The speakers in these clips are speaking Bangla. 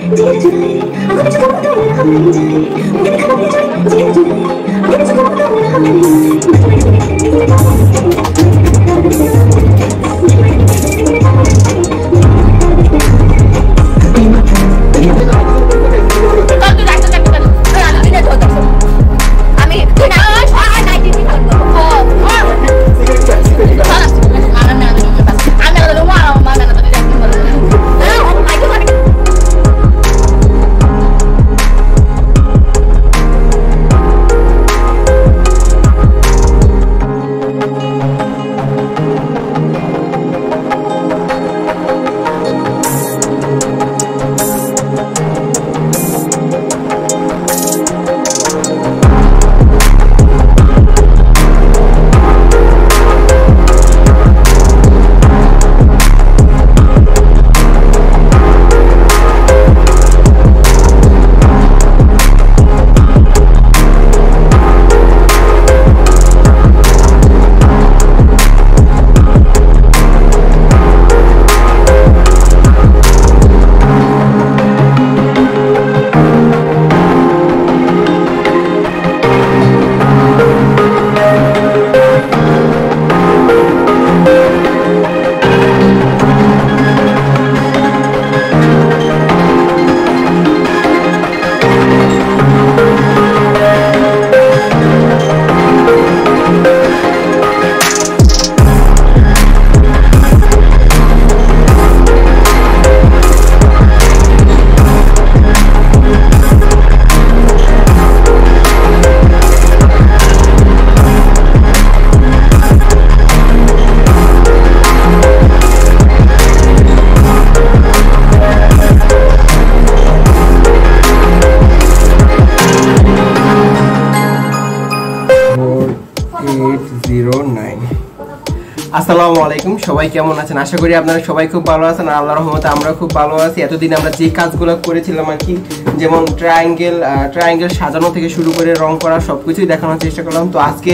আসসালামু আলাইকুম, সবাই কেমন আছেন? আশা করি আপনারা সবাই খুব ভালো আছেন। আল্লাহর রহমতে আমরা খুব ভালো আছি। এতদিন আমরা যে কাজগুলো করেছিলাম আর কি, যেমন ট্রায়াঙ্গেল সাজানো থেকে শুরু করে রং করা সবকিছুই দেখানোর চেষ্টা করলাম। তো আজকে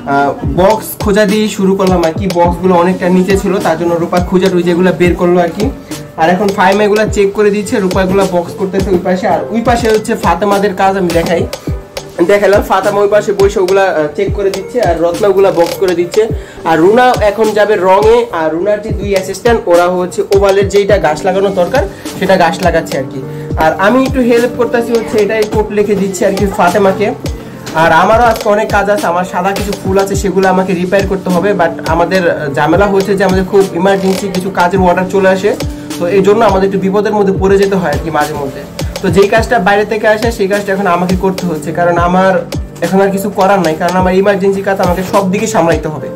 বক্স খোঁজা দিয়ে শুরু করলাম আর কি। বক্সগুলো অনেকটা নিচে ছিল, তার জন্য রূপা খোঁজা টুজেগুলো বের করলো আর কি। আর এখন ফাইম এগুলো চেক করে দিচ্ছে, রূপাগুলো বক্স করতেছে ওই পাশে। আর ওই পাশে হচ্ছে ফাতেমাদের কাজ, আমি দেখালাম। ফাতেমা ওই পাশে বসে ওগুলা চেক করে দিচ্ছে, আর রত্না ওগুলা বক্স করে দিচ্ছে। আর রুনা এখন যাবে রঙে, আর রুনার যে দুই অ্যাসিস্ট্যান্ট ওরা হচ্ছে ওভালের যেটা গাছ লাগানো দরকার সেটা গাছ লাগাচ্ছে আর কি। আর আমি একটু হেল্প করতেছি, হচ্ছে এটাই কোট লিখে দিচ্ছি আর কি ফাতেমাকে। আর আমারও আজকে অনেক কাজ আছে, আমার সাদা কিছু ফুল আছে সেগুলো আমাকে রিপেয়ার করতে হবে। বাট আমাদের ঝামেলা হচ্ছে যে আমাদের খুব ইমার্জেন্সি কিছু কাজের অর্ডার চলে আসে, তো এই জন্য আমাদের একটু বিপদের মধ্যে পড়ে যেতে হয় আর কি মাঝে মধ্যে। তো যেই কাজটা বাইরে থেকে আসে সেই কাজটা এখন আমাকে করতে হচ্ছে, কারণ আমার এখন আর কিছু করার নাই, কারণ আমার ইমার্জেন্সি কাজ আমাকে সব দিকে সামলাইতে হবে,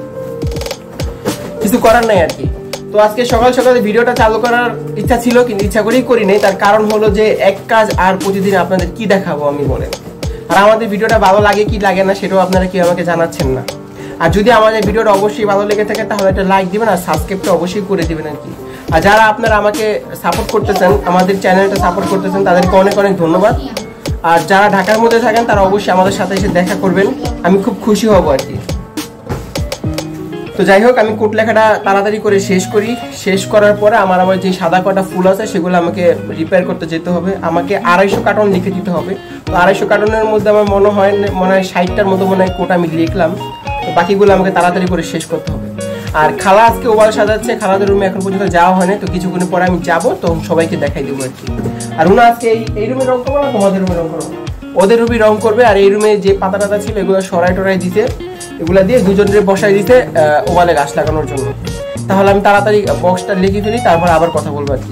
কিছু করার নাই আর কি। তো আজকে সকাল সকালে ভিডিওটা চালু করার ইচ্ছা ছিল, কিন্তু ইচ্ছা করেই করি নাই। তার কারণ হলো যে এক কাজ আর প্রতিদিন আপনাদের কি দেখাবো আমি বলেন। আর আমাদের ভিডিওটা ভালো লাগে কি লাগে না সেটাও আপনারা কি আমাকে জানাচ্ছেন না। আর যদি আমাদের ভিডিওটা অবশ্যই ভালো লেগে থাকে তাহলে একটা লাইক দিবেন, আর সাবস্ক্রাইবটা অবশ্যই করে দিবেন আর কি। আর যারা আপনারা আমাকে সাপোর্ট করতেছেন, আমাদের চ্যানেলটা সাপোর্ট করতেছেন, তাদেরকে অনেক অনেক ধন্যবাদ। আর যারা ঢাকার মধ্যে থাকেন তারা অবশ্যই আমাদের সাথে এসে দেখা করবেন, আমি খুব খুশি হব আর কি। তো যাই হোক, আমি কোট লেখাটা তাড়াতাড়ি করে শেষ করার পরে আমার আবার যে সাদা কটা ফুল আছে সেগুলো আমাকে রিপেয়ার করতে যেতে হবে। আমাকে 250 কার্টন লিখে দিতে হবে। তো 250 কার্টনের মধ্যে আমার মনে হয় 60টার মতো কোট আমি লিখলাম। তো বাকিগুলো আমাকে তাড়াতাড়ি করে শেষ করতে হবে। আর খালা আজকে ওভাল সাজাচ্ছে, খালাদের রুমে এখন পর্যন্ত যাওয়া হয় না, তো কিছুক্ষণ পরে আমি যাবো, তো সবাইকে দেখাই দেবো আর কি। আর ওনা আজকে এই রুমে রং করবো না তোমাদের রুমে রং করবো? ওদের রুমে রং করবে। আর এই রুমে যে পাতা টাতা ছিল এগুলো সরাই টরাই দিতে, এগুলা দিয়ে দুজনের বসাই দিতে ওভালে গাছ লাগানোর জন্য। তাহলে আমি তাড়াতাড়ি বক্সটা লিখে ফেলি, তারপর আবার কথা বলবো আর কি।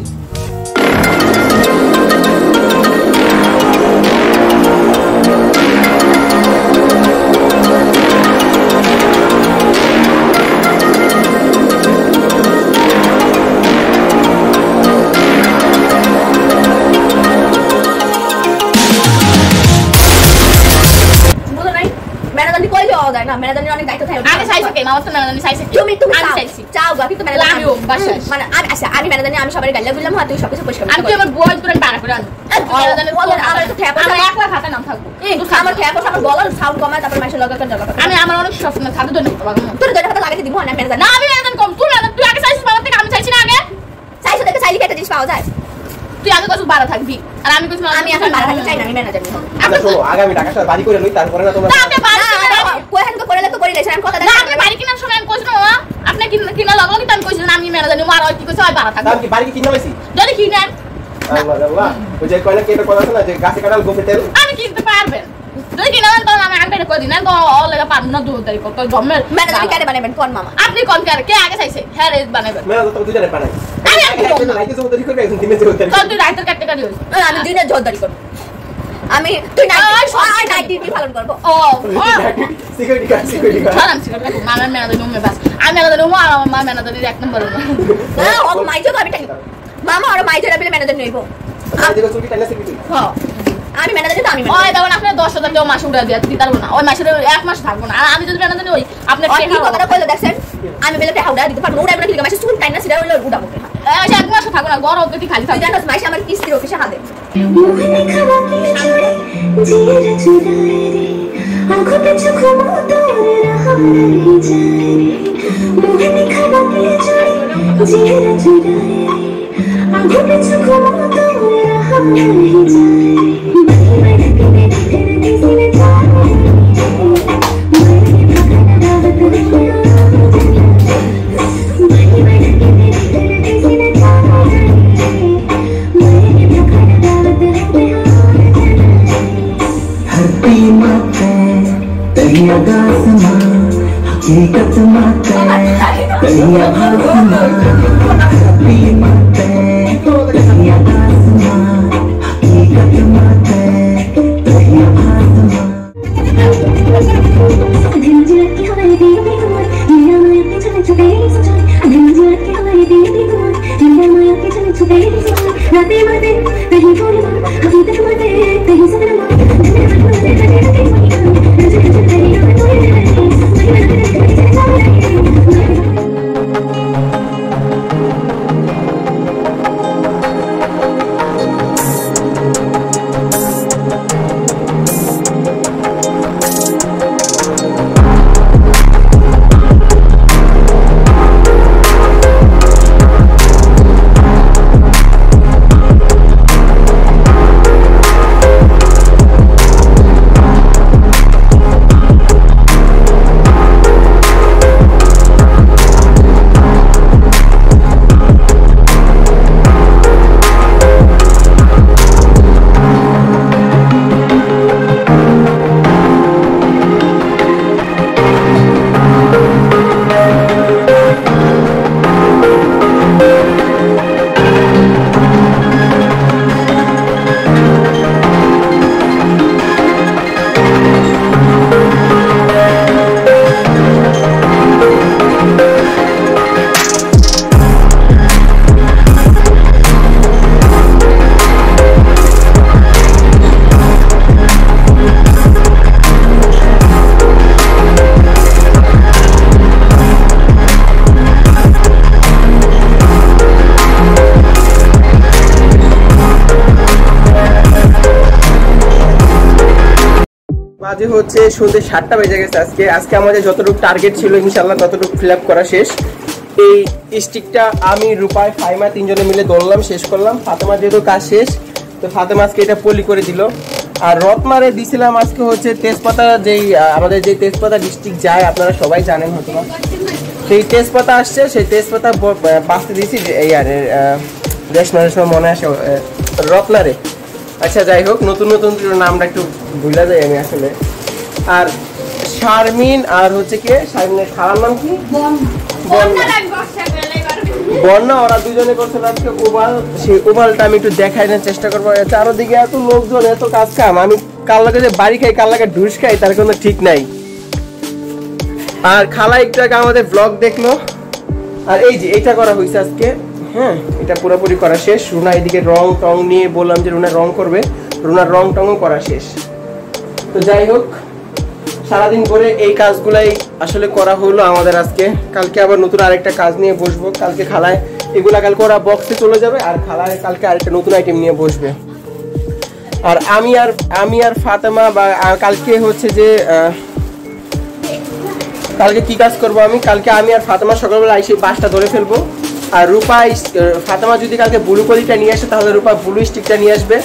আমি সবাই গাইলা বুঝলাম তুই সবকিছু পরিষ্কার আমি তো আমার বই তোরে বাড়া করে আনবো আমার তো ঠ্যাপা আমি একলা খাতে নাম থাকবো আমার ঠ্যাপা আমার বলার সাউন্ড কমায়, তারপর মাইশা লাগা করে জায়গা আমি আমার অনেক স্বপ্ন খাতে তো নিতে পারবো তোর দরজা হাতে লাগাতে দিব না মেরে না। আমি মেরে কম তুই আগে চাইছিস বাবা থেকে, আমি চাইছি না আগে চাইছো দেখে চাইলি একটা জিনিস পাওয়া যায়। তুই আগে কইছিস বাড়া থাকবি আর আমি কইছি আমি এখন বাড়া থাকতে চাই না, আমি ম্যানেজার নিব। আচ্ছা শোনো, আগে আমি টাকাটা বাড়ি করে লই, তারপরে না তোমার আপনি বাড়ি কোহেন তো করে তো করে লেছেন, আমি কথা না আপনি বাড়ি কিনার সময় আমি কইছিলাম আপনি কিনা লাগলো কিন্তু আমি কইছিলাম আমি ম্যানেজার নিব আর ওই কি কইছে ওই বাড়া থাকবে দাম কি বাড়ি কি কিনে লইছি? যদি কিনেন আল্লাহ আল্লাহ, ওই যে কয়লা কেটে কথা আছে না যে গাছে কাটাল গোফে তেল। আমি কিনতে পারবেন যদি কিনেন তখন আমি আগে করে দিন তো লেগে পারবো না 2 তারিখ তো জমের ম্যানেজার কেটে বানাবেন কোন মামা? আপনি কোন কে আগে চাইছে হ্যাঁ রে বানাবেন মেলা তো দুজনে পাঠাই। আমি একদম লাইকে তো তৈরি করবে এখন দিনে যে হতে। তো তুই রাইতের কাটতে কাটি হইছে আমি দিনে জোরদারি করব। আমি তুই নাইট ডিউটি পালন করব। ও সিকিউরিটি গার্ড ছাড়াম সিগারেট মামা ম্যানেজার নিব বাস আমি ম্যানেজার নিব আর আমার ম্যানেজারের এক নম্বর না ও মাইজো আমি টাইম মামা আর মাইজো রাবিলে ম্যানেজার নিব। আমি দেখো চুটি টাইনা সিকিউরিটি। হ্যাঁ আমি ম্যানেজার তো আমি ওই দেখুন আপনি 10,000 টাকা মাসে উড়া দিয়ে দিতে পারবো না ওই মাসের 1 মাস থাকবো না আর আমি যদি ম্যানেজার নিই আপনি কি কথাটা কইলো দেখছেন? আমি বলে হাউডা দিতে পারবো না, উড়াই না, কি মাসে চুল টাইনা সিরা হইলো উড়াবো না। 1 মাস থাকবো না গরম গতি খালি তুই থাকবে জানোস মাইশা আমার কিস্তির অফিসে হাতে हकीकत माते कहिया भासमा हकी माते कहिया भासमा हकीकत माते कहिया भासमा दिन रात की हमारी दीदी कुमार मेरा माया के चले छुपे सजाए दिन रात की हमारी दीदी कुमार मेरा माया के चले छुपे सजाए रातें माते कहीं पूर्णिमा हकीकत माते कहीं सपना বাজে হচ্ছে সন্ধ্যে 7টা বেজে গেছে। আজকে আমাদের যতটুকু টার্গেট ছিল ইনশাআল্লাহ ততটুকু ফিল আপ করা শেষ। এই স্টিকটা আমি রূপায় ফাইমা তিনজনে মিলে দৌড়লাম, শেষ করলাম। ফাতেমা যেহেতু কাজ শেষ তো ফাতেমা আজকে এটা পলি করে দিল। আর রত্মারে দিছিলাম আজকে হচ্ছে তেজপাতা, যেই আমাদের যে তেজপাতা ডিস্ট্রিক্ট যায় আপনারা সবাই জানেন হয়তো না, সেই তেজপাতা আসছে, সেই তেজপাতা বাঁচতে দিয়েছি এই আর রেশমারের সময় মনে আসে রত্নারে। আচ্ছা যাই হোক, নতুন নতুন নামটা একটু ভুলে যাই আমি আসলে। আর শারমিন আর হচ্ছে কি শারমিনের খালার নাম কি বন্যা, ওরা দুজনে করছিল আজকে ওভাল। সেই ওভালটা আমি একটু দেখানোর চেষ্টা করবো। চারোদিকে এত লোকজন, এত কাজ কাম, আমি কার লাগে যে বাড়ি খাই কার লাগে ঢুস খাই তার কোনো ঠিক নাই। আর খালা একটু আগে আমাদের ব্লগ দেখলো। আর এই যে এটা করা হয়েছে আজকে, হ্যাঁ এটা পুরোপুরি করা শেষ। রুনা এদিকে রং টং নিয়ে বললাম যে রুনা রং করবে, রুনার রং টংও করা শেষ। তো যাই হোক, সারাদিন করে এই কাজগুলাই আসলে করা হলো আমাদের আজকে। কালকে আবার নতুন আরেকটা কাজ নিয়ে বসবো। কালকে খালায় এগুলা কালকে ওরা বক্সে চলে যাবে, আর খালায় কালকে আরেকটা নতুন আইটেম নিয়ে বসবে। আর আমি আর ফাতেমা বা কালকে হচ্ছে যে কালকে কি কাজ করব আমি, কালকে আমি আর ফাতেমা সকালবেলা এসে বাসটা ধরে ফেলবো। আর রূপা ফাতেমা যদি কালকে ব্লু কলিটা নিয়ে আসে তাহলে রূপা ব্লু স্টিকটা নিয়ে আসবে।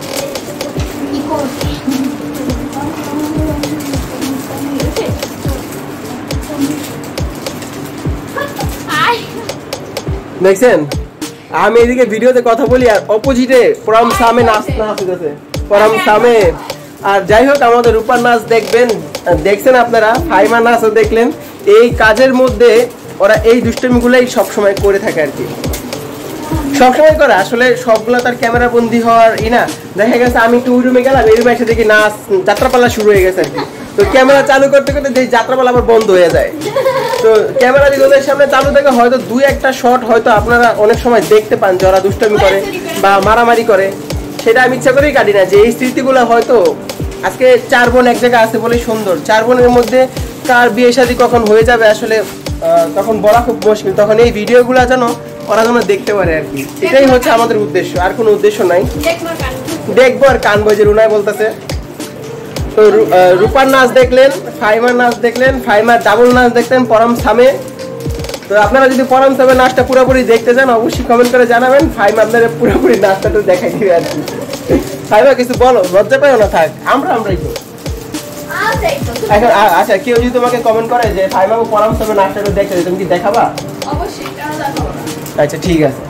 দেখছেন আমি এদিকে ভিডিওতে কথা বলি আর অপোজিটে পরম সামে নাচ নাচতেছে পরম সামে। আর যাই হোক আমাদের রূপার নাচ দেখছেন আপনারা, ফাইমা নাচও দেখলেন। এই কাজের মধ্যে ওরা এই দুষ্টমিগুলাই সবসময় করে থাকে আর কি, সবসময় করে। আসলে সবগুলো তার ক্যামেরা বন্দি হওয়ার না, দেখা গেছে আমি একটু রুমে গেলাম, এই রুমে এসে দেখি নাচ যাত্রাপালা শুরু হয়ে গেছে আর কি। তো ক্যামেরা চালু করতে করতে যে যাত্রাপালা আবার বন্ধ হয়ে যায়। তো ক্যামেরা যদি ওদের সামনে চালু থাকে হয়তো 2-1টা শট হয়তো আপনারা অনেক সময় দেখতে পান যে ওরা দুষ্টমি করে বা মারামারি করে, সেটা আমি ইচ্ছা করেই কাটি না। যে এই স্মৃতিগুলো হয়তো আজকে 4 বোন এক জায়গায় আছে বলেই সুন্দর। 4 বোনের মধ্যে কার বিয়ে শাদী কখন হয়ে যাবে আসলে তখন বলা খুব মুশকিল। তখন এই ভিডিওগুলো যেন ওরা যেন দেখতে পারে আর কি, এটাই হচ্ছে আমাদের উদ্দেশ্য, আর কোনো উদ্দেশ্য নাই। দেখবো আর কানবো, যে রুনাই বলতেছে। তো রূপার নাচ দেখলেন, ফাইমার নাচ দেখলেন, ফাইমার ডাবল নাচ দেখলেন পরম সামে। তো আপনারা যদি পরম সামে নাচটা পুরোপুরি দেখতে চান অবশ্যই কমেন্ট করে জানাবেন, ফাইমা আপনাদের পুরোপুরি নাচটা তো দেখাই দিবে আর কি। ফাইমা কিছু বলো, লজ্জা পাইও না, থাক আমরাই তো এখন। আচ্ছা কেউ যদি তোমাকে কমেন্ট করে যে ফাইমা পরম সামে নাচটা তো দেখতে, তুমি কি দেখাবা? অবশ্যই। আচ্ছা ঠিক আছে।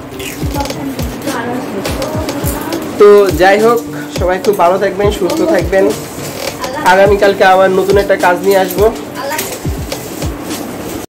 তো যাই হোক সবাই খুব ভালো থাকবেন, সুস্থ থাকবেন। আগামীকালকে আবার নতুন একটা কাজ নিয়ে আসবো।